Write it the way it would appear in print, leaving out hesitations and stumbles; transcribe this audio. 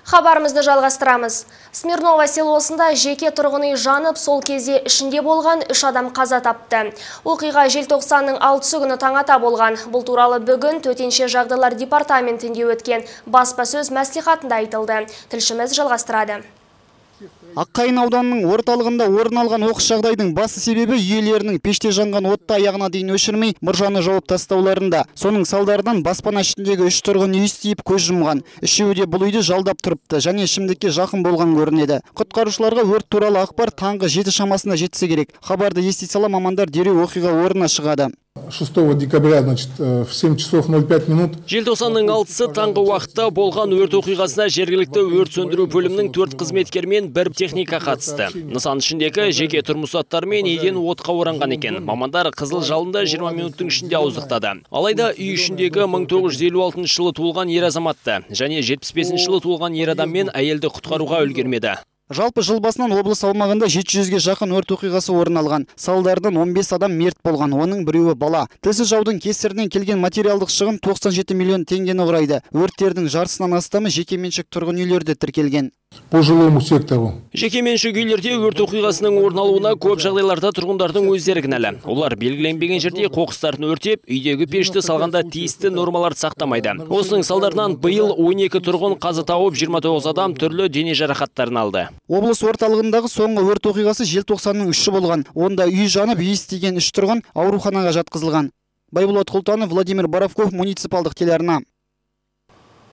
Хабарымызды жалғастырамыз. Смирново селосында жеке тұрғын үй жанып, сол кезде ішінде болған 3 адам қаза тапты. Оқиға желтоқсанның 6 күні таңата болған. Бұл туралы бүгін Төтенше жағдайлар департаментінде өткен баспасөз мәслихатында айтылды. Тілшіміз жалғастырады. Аққайын ауданының орталығында орын алған оқыс жағдайдың басы себебі иелерінің пеште жанған отты аяғына дейін өшірмей мұржаны жауып тастауларында. Соның салдарынан баспана ішіндегі 3 тұрғын үй істейіп көз жұмған. Үшеуі де бұл үйді жалдап тұрыпты және ішімдікке жақын болған көрінеді. Құтқарушыларға өрт туралы ақпар таңғы 7 шамасында жетсе керек. Хабарды ести сала мамандар дереу оқиға орнына шығады. 6 декабря, в 7 часов 05 минут. Желтоқсанның 6-сы таңғы уақытта болған өрт оқиғасына жергілікті өрт сөндіру бөлімінің 4 қызметкер мен 1 техника қатысты. Нысан ішіндегі жеке тұрмыс заттар мен еден отқа оранған екен. Мамандар қызыл жалында 20 минуттың ішінде ауыздықтады. Алайда үй ішіндегі 1956 жылы туылған ер азаматты және 75 жылы туылған ер адам мен әйелді құтқаруға үлгермеді. Жалпы жыл басынан облыс аумағында 700-ге жақын өрт оқиғасы орын алған. Салдардан 15 адам мерт болған, оның біреуі бала. Тілсіз жаудың кесірінен келген материалдық шығын 97 миллион теңгені құрайды. Өрттердің жартысынан астамы жекеменшік тұрғын үйлерде тіркелген. По жилому сектору. Жекеменшік үйлерде өрт оқиғасының орын алуына көп жағдайларда тұрғындардың өздері кінәлі. Олар белгіленбеген жерде қоқыстарын өртеп, үйдегі пешті салғанда тиісті нормаларды сақтамайды. Осының салдарынан биыл 12 тұрғын қаза тауып, 29 адам түрлі дене жарақаттарын алды. Облыс орталығындағы соңғы өрт оқиғасы желтоқсанның 3-і болған. Онда үй жанып, иіс тиген 3 тұрғын ауруханаға жатқызылған. Байболат Құлтанов, Владимир Боровков, муниципалдық телеарна.